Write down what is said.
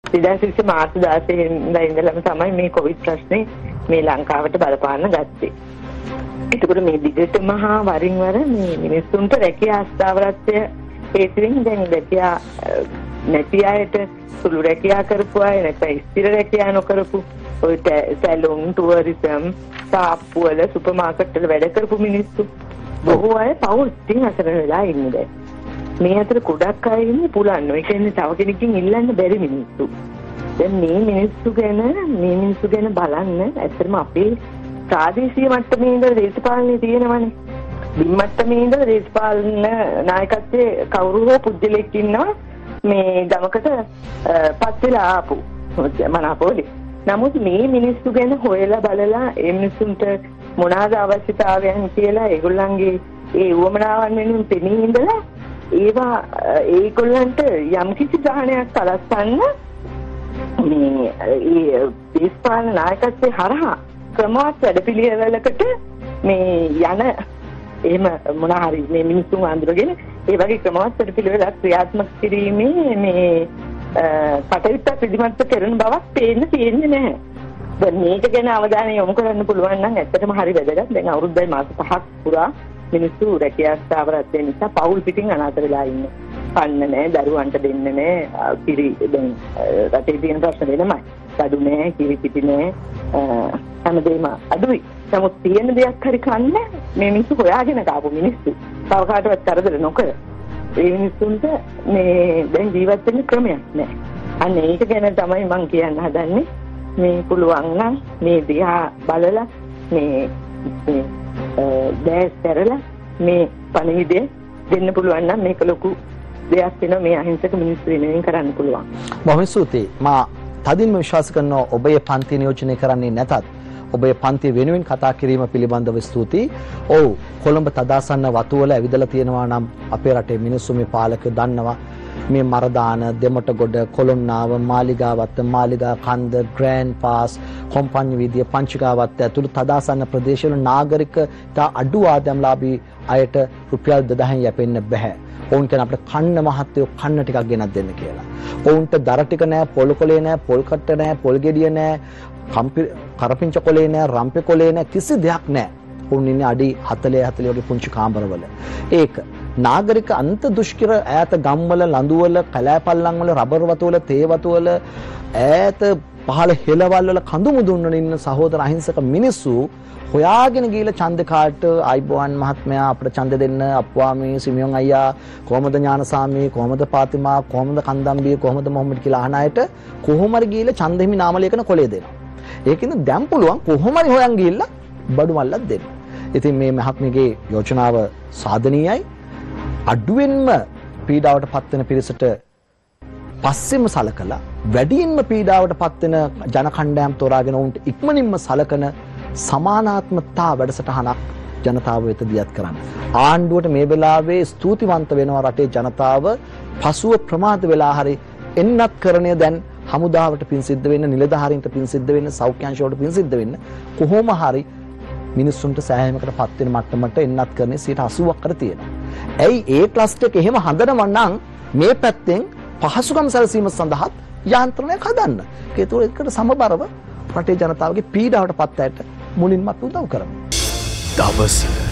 2020 මාර්තු 16 වෙනිදා ඉඳලම තමයි මේ කොවිඩ් ප්‍රශ්නේ මේ ලංකාවට බලපාන්න ගත්තේ. ඒකවල මේ දිගටම වරින් වර මේ මිනිස්සුන්ට රැකියා අස්ථාවරත්වය හේතුවෙන් දැන් රැකියා නැති අයට සුළු රැකියා කරපු අය නැත්නම් ස්ථිර රැකියා නොකරපු ඔය සැලුන් ටුවරිසම් තාප්පු වල සුපර් මාකට් වල වැඩ කරපු මිනිස්සු බොහෝ අය පවුල් ඉතින් අසරණ වෙලා ඉන්නේ දැන්. මේ අතර ගොඩක් අය ඉන්නේ පුලන්න. ඒ කියන්නේ තව කෙනකින් ඉල්ලන්න බැරි මිනිස්සු. දැන් මේ මිනිස්සු ගැන බලන්න ඇත්තටම අපේ ප්‍රාදේශීය මට්ටමේ ඉඳලා දේශපාලනේ තියෙනවනේ. බිම් මට්ටමේ ඉඳලා දේශපාලන නායකත්වයේ කවුරු හෝ පුද්ගලෙක් ඉන්නවා මේ ගමකට පත් වෙලා ආපු මනාපෝලි. නමුත් මේ මිනිස්සු ගැන හොයලා බලලා ඒ මිනිස්සුන්ට මොනවාද අවශ්‍යතාවයන් කියලා ඒගොල්ලන්ගේ ඒ උවමනාවන් වෙනුවෙන් පෙනී ඉඳලා ඒවා ඒගොල්ලන්ට යම්කිසි ගාණයක් සලස්සන්න මේ ඒ දේශපාලන නායකත්වයේ හරහා ක්‍රමවත් වැඩපිළිවෙලකට මේ යන එහෙම මොනවා හරි මේ මිනිස්සුන් අඳුරගෙන ඒ වගේ ක්‍රමවත් වැඩපිළිවෙලක් ක්‍රියාත්මක කිරීමේ මේ කටයුත්ත පිළිමත් කරන බවක් පේන්නේ නැහැ. දැන් මේක ගැන අවධානය යොමු කරන්න පුළුවන් නම් ඇත්තටම හරි වැදගත්. දැන් අවුරුද්දයි මාස 5ක් පුරා මිනිස්සු රැකියා ස්ථාවරත්වය නිසා පවුල් පිටින් අනාථ වෙලා ඉන්නේ. කන්න නැහැ, දරුවන්ට දෙන්න නැහැ, කිරි දැන් රටේ තියෙන ප්‍රශ්න වෙනමයි. කඩු නැහැ, කිරි පිටි නැහැ, හැමදේම අඩුයි. නමුත් තියෙන දෙයක් හරි කන්න මේ මිනිස්සු හොයාගෙන කාපු මිනිස්සු. තව කාටවත් කරදර නොකර. ඒ මිනිස්සුන්ට මේ දැන් ජීවත් වෙන්න ක්‍රමයක් නැහැ. අන්න ඒක ගැන තමයි මම කියන්න හදන්නේ. මේ පුළුවන් නම් මේ දිහා බලලා මේ දැස් කරලා මේ පණිවිඩය දෙන්න පුළුවන් නම් මේක ලොකු දෙයක් වෙනවා මේ අහිංසක මිනිස්සු වෙනුවෙන් කරන්න පුළුවන්. බොහොම ස්තුතියි. මා තදින්ම විශ්වාස කරනවා ඔබේ පන්ති නියෝජනය කරන්නේ නැතත් ඔබේ පන්ති වෙනුවෙන් කතා කිරීම පිළිබඳව ස්තුතියි. ඔව් කොළඹ තදාසන්න වතුවල ඇවිදලා තියෙනවා නම් අපේ රටේ මිනිස්සු මේ පාලකයෝ දන්නවා මේ මරදාන දෙමටගොඩ කොළොන්නාව මාලිගාවත්ත මාලිගා කන්ද ග්‍රෑන්ඩ් පාස් කොම්පඤ්ඤ විදිය පංචිකාවත්ත ඇතුළු තදාසන්න ප්‍රදේශවල නාගරිකතා අඩු ආදායම්ලාභී අයට රුපියල් 2000 යැපෙන්න බෑ. ඔවුන් කියන අපිට කන්න මහත්තයෝ කන්න ටිකක් ගෙනත් දෙන්න කියලා. ඔවුන්ට දර ටික නෑ, පොල් කොලේ නෑ, පොල් කට්ට නෑ, පොල් ගෙඩිය නෑ, කරපිංච කොලේ නෑ, රම්පේ කොලේ නෑ, කිසි දෙයක් නෑ. ඔවුන් ඉන්නේ අඩි 40 වගේ පුංචි කාමරවල. ඒක නාගරික අන්ත දුෂ්කර ඈත ගම්වල, ලඳුවල, කැලෑපල්ලම් වල, රබර් වතුවල, තේ වතුවල, ඈත පහළ හෙළවල් වල කඳු මුදුන්වල ඉන්න සහෝදර අහිංසක මිනිස්සු හොයාගෙන ගිහලා ඡන්ද කාට අයිබෝන් මහත්මයා අපිට ඡන්ද දෙන්න අප්වාමි සිමියොන් අයියා කොහමද ඥානසාමි කොහමද පාතිමා කොහමද කන්දම්බිය කොහමද මොහොමඩ් කියලා අහන අයට කොහොම හරි ගිහලා ඡන්ද හිමි නාමලේඛන කොලේ දෙනවා. ඒකින්ද දැන් පුළුවන් කොහොම හරි හොයන් ගිහලා බඩු මල්ලක් දෙන්න. ඉතින් මේ මහත්මියගේ යෝජනාව සාධනීයයි. අඩුවෙන්ම පීඩාවට පත්වෙන පිරිසට පස්සෙම සලකලා වැඩියෙන්ම පීඩාවට පත්වෙන ජන කණ්ඩායම් තෝරාගෙන උන්ට ඉක්මනින්ම සලකන සමානාත්මතා වැඩසටහනක් ජනතාව වෙත දියත් කරන්න. ආණ්ඩුවට මේ වෙලාවේ ස්තුතිවන්ත වෙනවා රටේ ජනතාව පසුව ප්‍රමාද වෙලා හරි එන්නත් කරණය දැන් හමුදාවට පින් සිද්ධ වෙන්න, නිලධාරීන්ට පින් සිද්ධ වෙන්න, සෞඛ්‍ය අංශවලට පින් සිද්ධ වෙන්න කොහොම හරි මිනිස්සුන්ට සෑහීමකට පත් වෙන මට්ටමට එන්නත් කරන්නේ 80ක් කර තියෙනවා. ඇයි ඒ ක්ලස්ටර් එක එහෙම හදනව නම් මේ පැත්තෙන් පහසුකම් සැලසීම සඳහා යාන්ත්‍රණයක් හදන්න. ඒකට සමබරව රටේ ජනතාවගේ පීඩාවට පත් ඇයට මුලින්ම උදව් කරමු. දවස